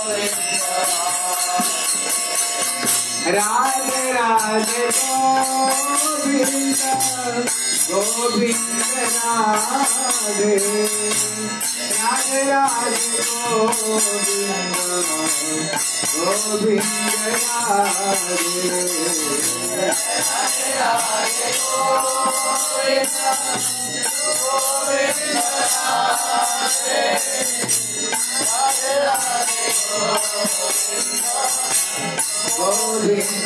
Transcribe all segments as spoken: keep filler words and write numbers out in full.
राधे राधे गोविंद गोविंद राधे राधे राधे गोविंद गोविंद राधे राधे राधे गोविंद गोविंद राधे राधे राधे गोविंद।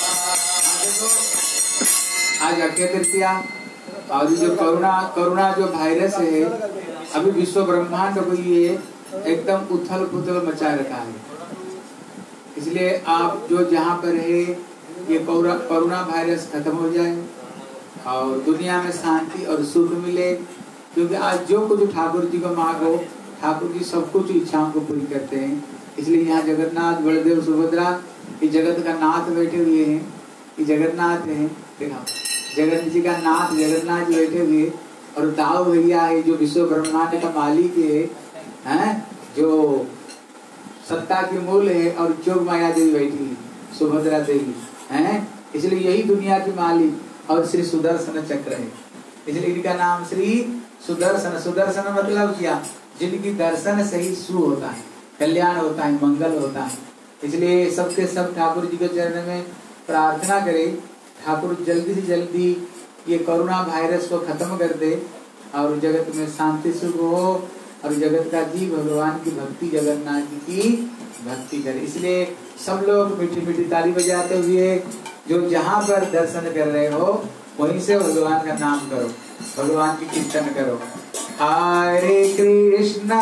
आज अक्षय तृतीया और जो कोरोना कोरोना जो वायरस है अभी विश्व ब्रह्मांड को ये एकदम उथल पुथल मचा रखा है। इसलिए आप जो जहाँ पर है ये कोरोना वायरस खत्म हो जाए और दुनिया में शांति और सुख मिले, क्योंकि आज जो कुछ ठाकुर जी को मांगो ठाकुर जी सब कुछ इच्छाओं को पूरी करते हैं। इसलिए यहाँ जगन्नाथ बलदेव सुभद्रा ये जगत का नाथ बैठे हुए हैं, ये जगन्नाथ है, देखा जगन्नाथ जी का नाथ जगन्नाथ जी बैठे हुए, और दाऊ भैया है जो विश्व ब्रह्मांड का मालिक है, हैं जो सत्ता की मूल है, और जोग माया देवी बैठी है सुभद्रा देवी हैं। इसलिए यही दुनिया की मालिक और श्री सुदर्शन चक्र है, इसलिए इनका नाम श्री सुदर्शन। सुदर्शन मतलब क्या, जिनकी दर्शन से ही शुभ होता है, कल्याण होता है, मंगल होता है। इसलिए सबके सब ठाकुर जी के चरण में प्रार्थना करें, ठाकुर जल्दी से जल्दी ये कोरोना वायरस को खत्म कर दे और जगत में शांति सुख हो, और जगत का जी भगवान की भक्ति जगन्नाथ जी की भक्ति करे। इसलिए सब लोग मीठी मीठी ताली बजाते हुए जो जहाँ पर दर्शन कर रहे हो वहीं से भगवान का नाम करो, भगवान की कीर्तन करो। हरे कृष्णा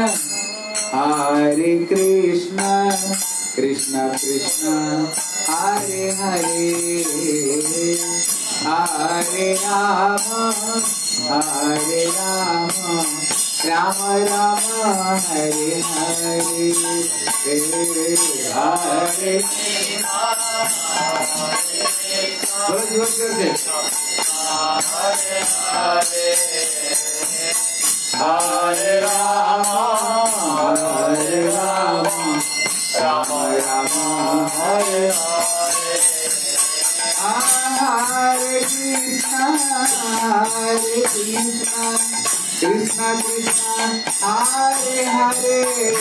हरे कृष्णा कृष्णा कृष्णा हरे हरे हरे राम हरे राम राम राम हरे हरे हरे हरे हरे राम हरे राम राम राम हरे हरे हरे कृष्णा हरे कृष्णा कृष्णा कृष्णा हरे हरे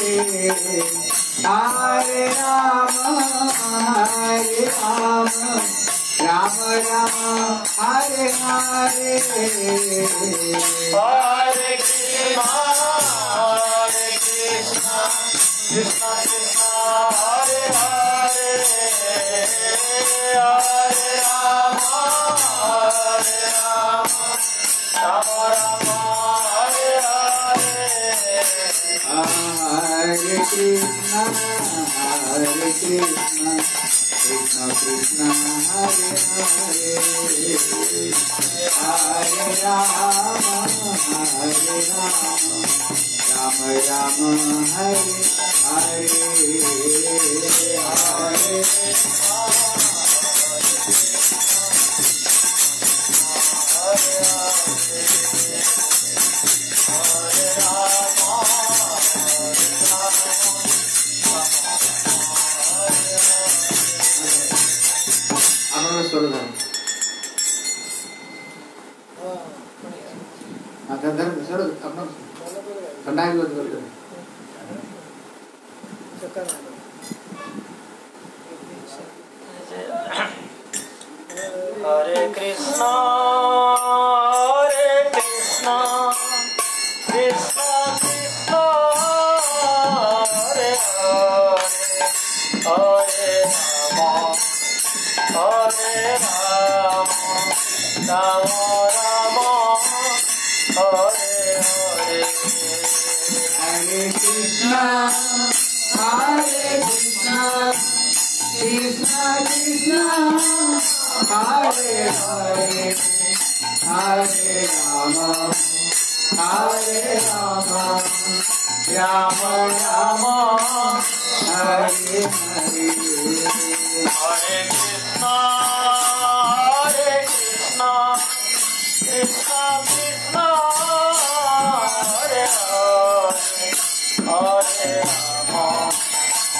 हरे राम हरे राम राम राम हरे हरे हरे कृष्णा हरे कृष्णा कृष्णा कृष्णा हरे हरे हरे राम हरे राम राम राम हरे हरे हरे कृष्णा हरे कृष्णा कृष्णा कृष्णा हरे हरे हरे राम हरे राम राम राम हरे हरे हरे हरे कृष्णा हरे कृष्णा कृष्णा कृष्णा हरे हरे हरे राम हरे राम राम राम हरे हरे हरे कृष्णा हरे कृष्णा कृष्णा कृष्णा हरे हरे हरे राम हरे राम राम राम हरे हरे हरे कृष्णा हरे Krishna Krishna Krishna Hare Hare Hare Ram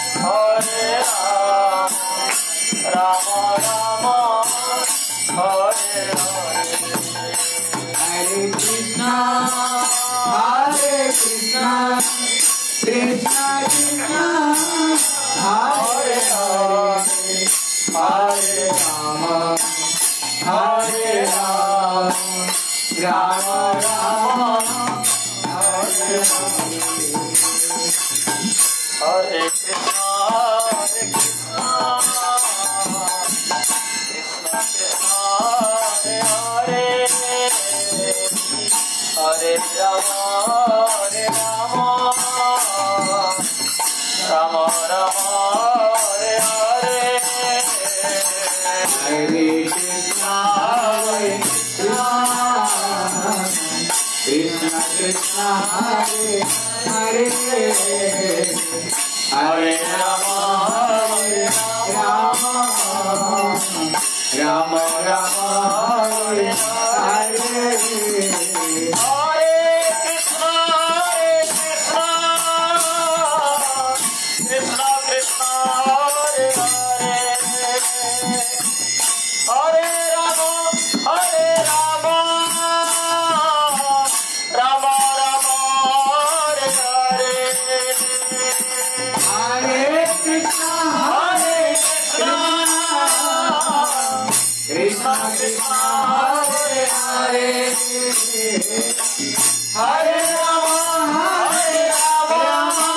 Hare Ram, Rama Rama, Hare Hare. Hare Krishna, Hare Krishna, Krishna Krishna, Hare Hare, Hare Rama, Hare Rama, Rama Rama, Hare Hare. Hare Krishna, Hare Krishna, Krishna Krishna, Hare Hare, Hare Rama, Hare Rama, Rama Rama, Hare Hare. Hare Krishna, Hare Krishna, Krishna Krishna, Hare Hare, Hare Rama, Hare Rama, Rama Rama, Hare Hare. Hare Krishna, Hare Krishna, Krishna Krishna, Hare Hare, Hare Rama, Hare Rama, Rama Rama, Hare Hare. Hare Krishna, Hare Krishna, Krishna Krishna, Hare Hare, Hare Rama, Hare Rama,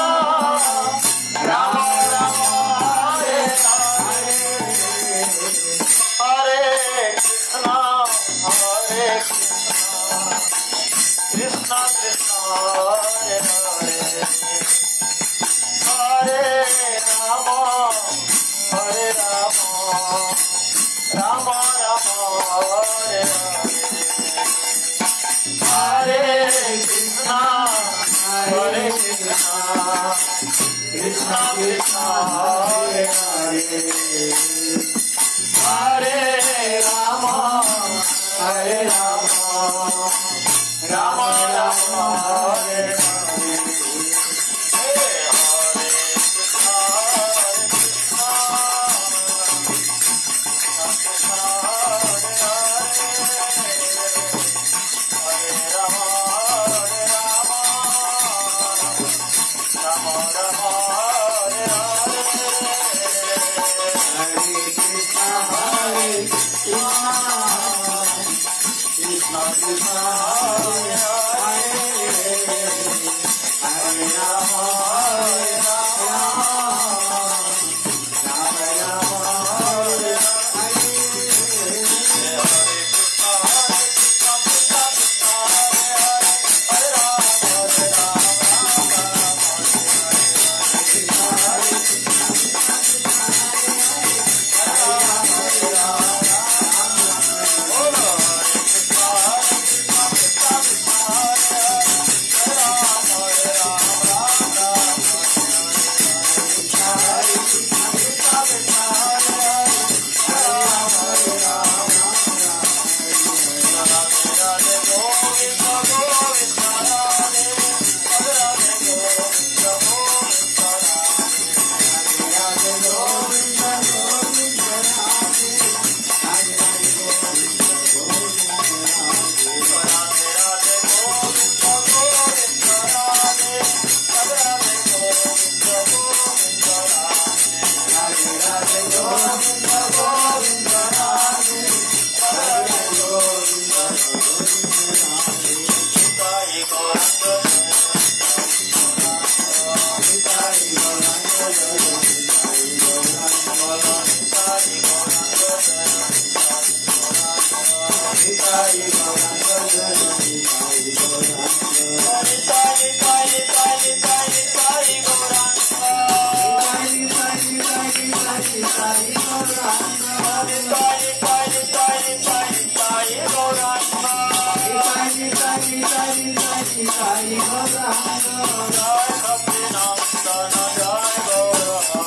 Rama Rama, Hare Hare. Hare Krishna, Hare Krishna, Krishna Krishna, Hare Hare, Hare Rama, Hare Rama, Rama Rama, Hare Hare. Hare Krishna, Hare Krishna, Krishna Krishna, Hare Hare, Hare Rama, Hare Rama, Rama Rama, Hare Hare. Jai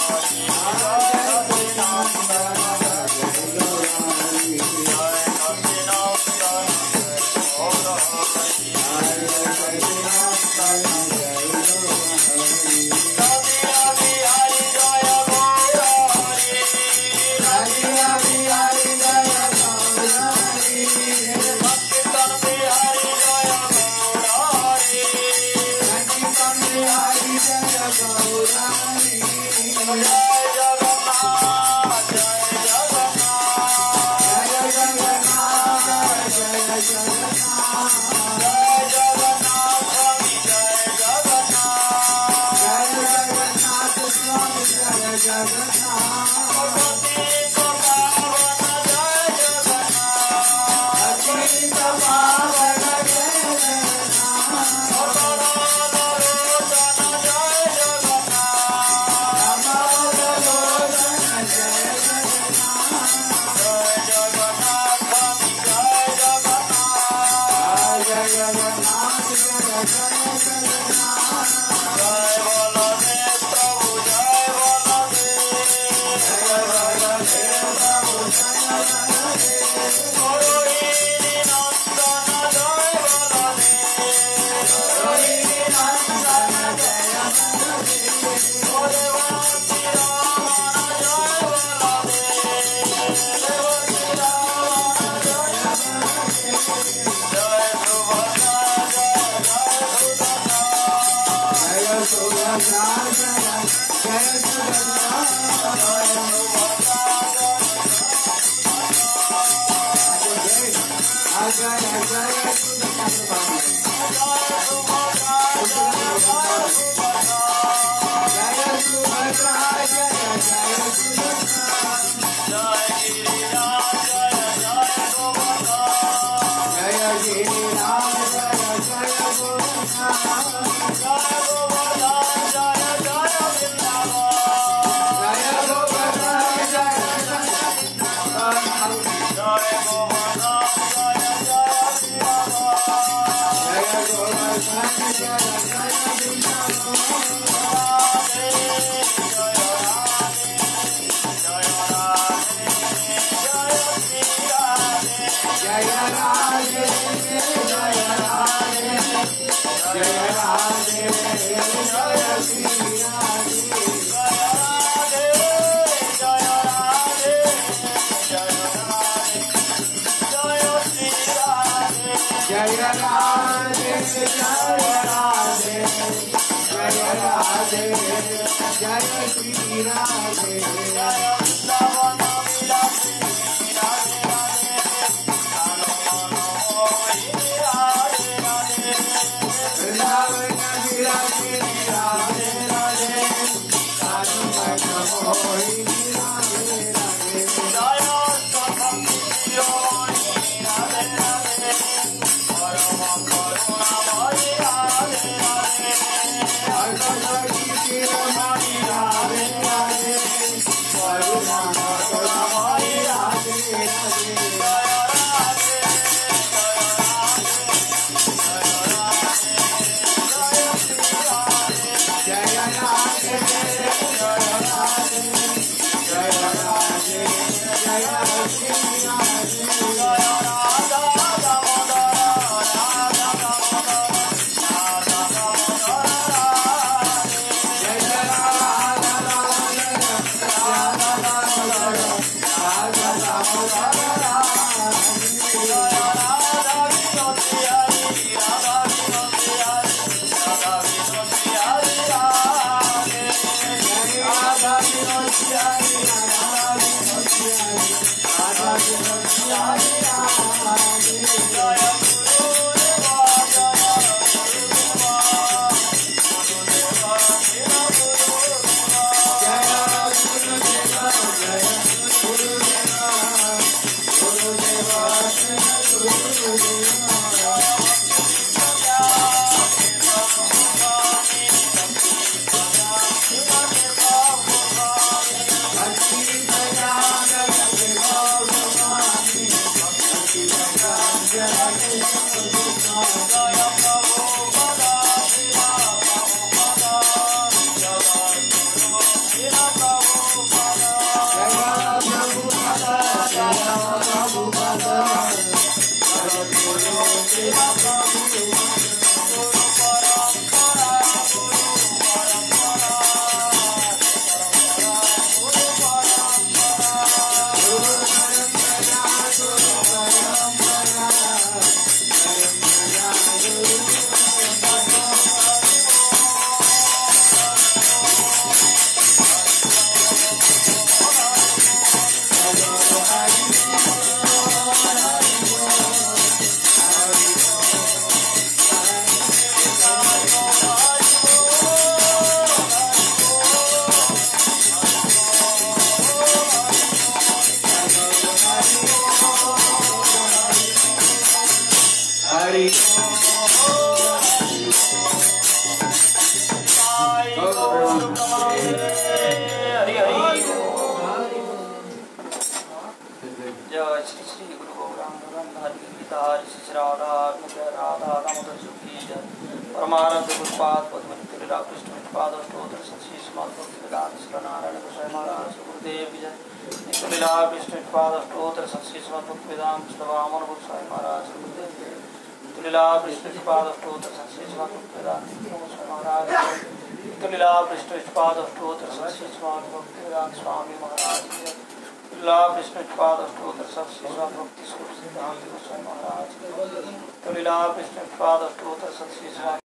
Narayan गोसाई महाराज गुरुदेव की जय। नित्यलीला विष्णु पाद अष्टोत्तर सत्सी भक्त वेदांत वामन गोसाई महाराज गुरुदेव की जय। नित्यलीला विष्णु पाद अष्टोत्तर सत्सी भक्त वेदांत गोसाई महाराज। नित्यलीला विष्णु पाद अष्टोत्तर सत्सी भक्त वेदांत स्वामी महाराज की जय। नित्यलीला विष्णु पाद अष्टोत्तर सत्सी भक्ति सिद्धांत गोसाई महाराज। नित्यलीला विष्णु पाद अष्टोत्तर सत्सी